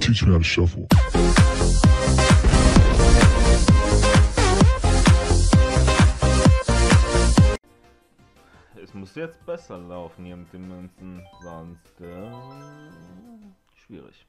Teach me how to shuffle. Es muss jetzt besser laufen hier mit den Münzen, sonst schwierig.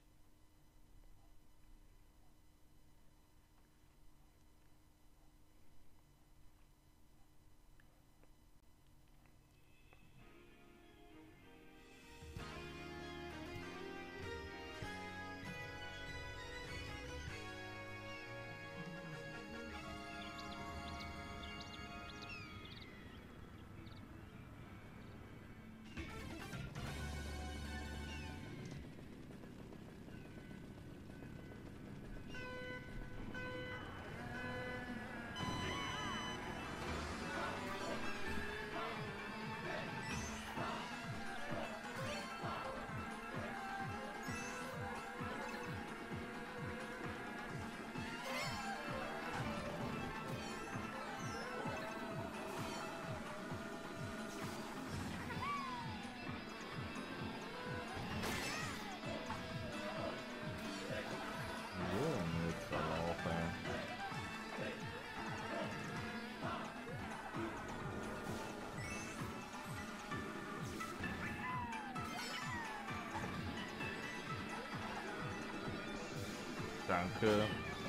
Danke.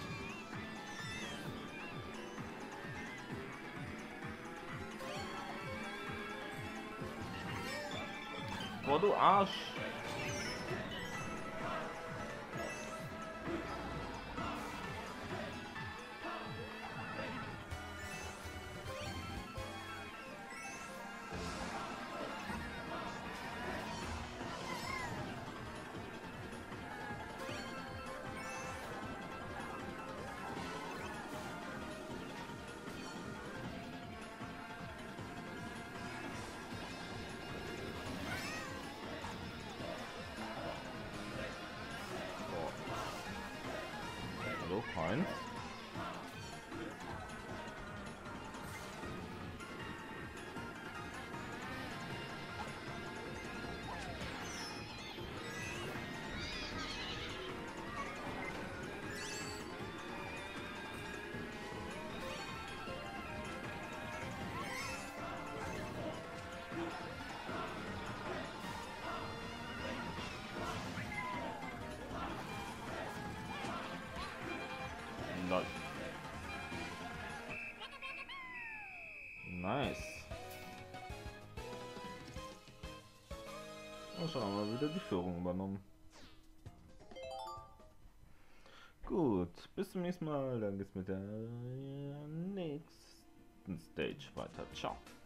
Boah, du Arsch. Hallo, Freund. Nice. Und schon haben wir wieder die Führung übernommen. Gut, bis zum nächsten Mal. Dann geht's mit der nächsten Stage weiter. Ciao.